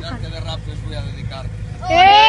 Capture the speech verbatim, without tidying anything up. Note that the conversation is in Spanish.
arte de rap que os voy a dedicar. ¡Eh!